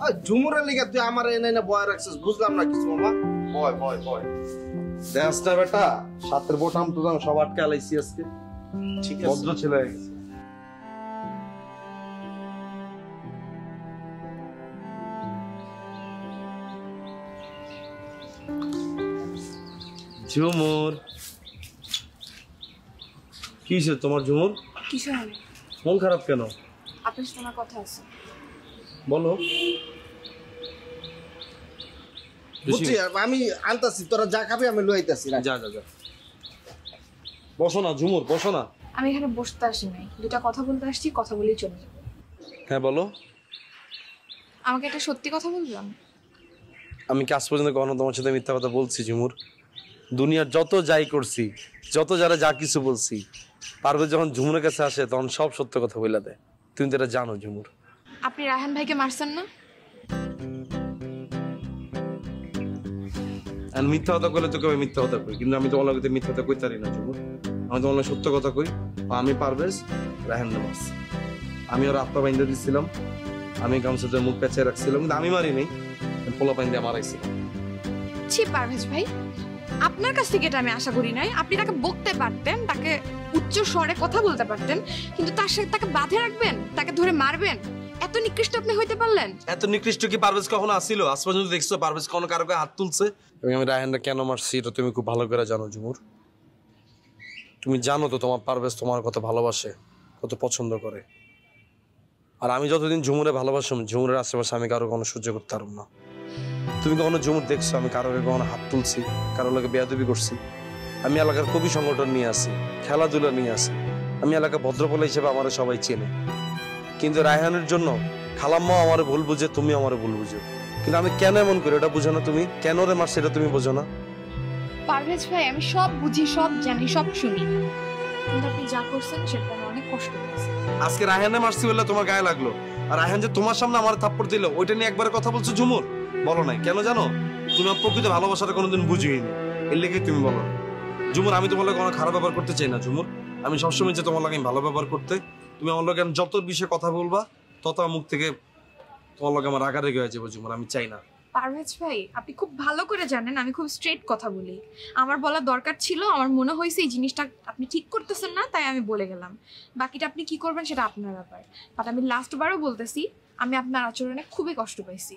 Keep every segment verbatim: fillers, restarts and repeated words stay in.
ঝুমুরের লিগে তুই আমার এনে এনে বয় রাখছিস, বুঝলাম না কিছু মামা। বয় বয় বয় দেখ না বেটা, সাতের বোটাম টুটাম সব আটকে আলাইছি আজকে। ঠিক আছে, ভদ্র ছেলে হয়ে গেছে। ঝুমুর কি হয়েছে তোমার? ঝুমুর কিছু হয়নি। মন খারাপ কেন? আপনার সাথে আমার কথা আছে। বলো। বুঝছি, আমি আনতাছি, তোরা যা খাবি আমি লই আইতাছি। যা যা যা, বসো না ঝুমুর, বসো না। আমি এখানে বসতে আসি নাই, দুটা কথা বলতে আসছি, কথা বলেই চলে যাবো। হ্যাঁ বলো। আমাকে একটা সত্যি কথা বললাম। আমি কি আজ পর্যন্ত কখনো তোমার সাথে মিথ্যা কথা বলছি ঝুমুর? দুনিয়ার যত যাই করছি, যত যারা যা কিছু বলছি, পারবে যখন ঝুমুরের কাছে আসে তখন সব সত্য কথা বলে দেয়। তুমি তো এটা জানো ঝুমুর। আপনি রায়হান ভাইকে মারছেন না? আর মিথ্যা কথা কইলে তোকে আমি মিথ্যা কথা কই, কিন্তু আমি তোমার লগে মিথ্যা কথা কইতে পারি না ঝুমুর। আমি তোমার লগে সত্য কথা কই। আমি পারভেজ রায়হান নামাজ, আমি ওর আত্মা বাইন্দা দিচ্ছিলাম, আমি গামছাতে মুখ পেঁচে রাখছিলাম, কিন্তু আমি মারি নাই, পোলা পাইন দিয়ে মারাইছিলাম। ছি পারভেজ ভাই, আপনার কাছ থেকে এটা আমি আশা করি নাই। আপনি তাকে বকতে পারতেন, তাকে উচ্চ স্বরে কথা বলতে পারতেন, কিন্তু তার সাথে তাকে বাঁধে রাখবেন, তাকে ধরে মারবেন? এত নিকৃষ্ট আপনি হইতে পারলেন? এত নিকৃষ্ট কি পারভেজ কখনো আসছিল? আজ পর্যন্ত দেখছো পারভেজ কখনো কারো গায়ে হাত তুলছে? এবং আমি রায়হানটা কেন মারছি এটা তুমি খুব ভালো করে জানো ঝুমুর। তুমি জানো তো তোমার পারভেজ তোমার কত ভালোবাসে, কত পছন্দ করে। আর আমি যতদিন ঝুমুরে ভালোবাসলাম, ঝুমুরের আশেপাশে আমি কারো কোনো সহ্য করতে পারব না। তুমি কখনো ঝুমুর দেখছো আমি কারো কখনো হাত তুলছি, কারো লোকে বেয়াদবি করছি? আমি এলাকার কবি সংগঠন নিয়ে আসি, খেলাধুলা নিয়ে আসি, আমি এলাকার ভদ্রপোলা হিসেবে আমার সবাই চেনে। কিন্তু রায়হানের জন্য খালাম্মা আমার ভুল বুঝে, তুমি আমার ভুল বুঝো। কিন্তু আমি কেন এমন করি এটা বুঝো না তুমি? কেন রে মারছি এটা তুমি বোঝো না? পারভেজ ভাই, আমি সব বুঝি, সব জানি, সব শুনি, কিন্তু আপনি যা করছেন সেটা আমার অনেক কষ্ট হয়েছে। আজকে রায়হানে মারছি বলে তোমার গায়ে লাগলো, আর রায়হান যে তোমার সামনে আমার থাপ্পড় দিল ওইটা নিয়ে একবার কথা বলছো ঝুমুর? বলো নাই কেন জানো? তুমি আমার প্রকৃত ভালোবাসাটা কোনোদিন বুঝিনি, এর লেগে তুমি বলো ঝুমুর। আমি তোমার লাগে কোনো খারাপ ব্যবহার করতে চাই না ঝুমুর। আমি সবসময় যে তোমার লাগে ভালো ব্যবহার করতে, তুমি আমার লগে যত বিষয়ে কথা বলবা তত মুখ থেকে তোমার লগে আমার রাগা রেগে হয়ে যাবো ঝুমুর, আমি চাই না। পারভেজ ভাই, আপনি খুব ভালো করে জানেন আমি খুব স্ট্রেট কথা বলি। আমার বলা দরকার ছিল, আমার মনে হয়েছে এই জিনিসটা আপনি ঠিক করতেছেন না, তাই আমি বলে গেলাম। বাকিটা আপনি কি করবেন সেটা আপনার ব্যাপার। বাট আমি লাস্ট বারও বলতেছি, আমি আপনার আচরণে খুবই কষ্ট পাইছি।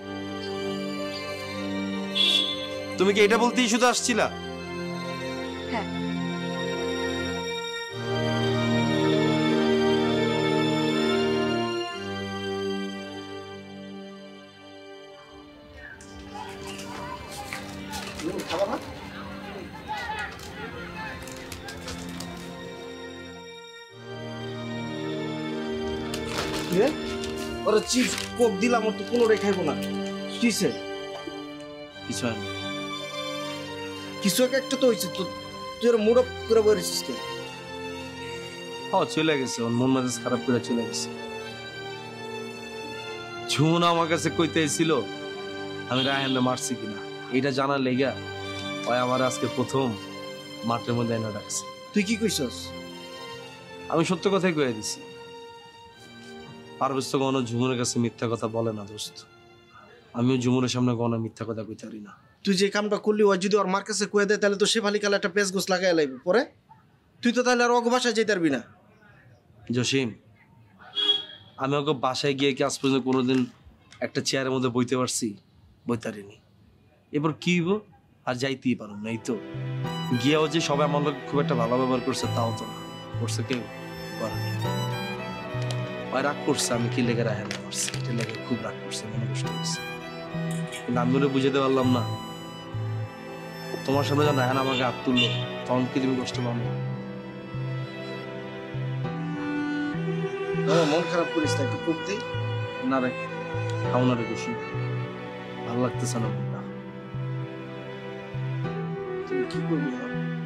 তুমি কি এটা বলতেই শুধু আসছিলা? হ্যাঁ। ওরা চিপস কোক দিলাম, ওর তো পুনরায় খাইবো না। কিসে? কিছু হয় না, কিছু একটা তো হয়েছে। তো তুই ওর মুড অফ করে বেরিয়েছিস কে? হ্যাঁ চলে গেছে, ওর মন মেজাজ খারাপ করে চলে গেছে। ঝুমুনা আমার কাছে কইতে এসেছিল আমি রায়হানকে মারছি কিনা, এটা জানার লেগা ওই আমার আজকে প্রথম মাঠের মধ্যে এনে ডাকছে। তুই কি কইছস? আমি সত্য কথাই কয়ে দিছি। পারভেজ তো কোনো ঝুমুরের কাছে মিথ্যা কথা বলে না দোস্ত, আমিও ঝুমুরের সামনে কোনো মিথ্যা কথা কইতে পারি না। তুই যে কামটা করলি ওই যদি ওর মার কাছে কয়ে দেয় তাহলে তো শেফালি কালে একটা পেস গোস লাগাই লাগবে পরে। তুই তো তাহলে আর ওকে বাসায় যেতে পারবি না। জসিম, আমি ওকে বাসায় গিয়ে কি আজ পর্যন্ত কোনোদিন একটা চেয়ারের মধ্যে বইতে পারছি? বইতে পারিনি। এবার কি হইব? আর যাইতেই পারো না। এই তো গিয়েও যে সবাই আমার লোক খুব একটা ভালো ব্যবহার করছে তাও তো না, করছে কেউ করেনি। ওই রাগ করছে আমি কি লেগে রায়হান মারছি, এটা লেগে খুব রাগ করছে, মনে কষ্ট হয়েছে। কিন্তু আমি ওরে বুঝাতে পারলাম না। তোমার সামনে যখন রায়হান আমাকে হাত তুললো তখন কি তুমি কষ্ট পাবো? মন খারাপ করিস না, একটু খুব দিই না রে, খাও না রে বেশি, ভালো লাগতেছে না। তুমি কি করবি?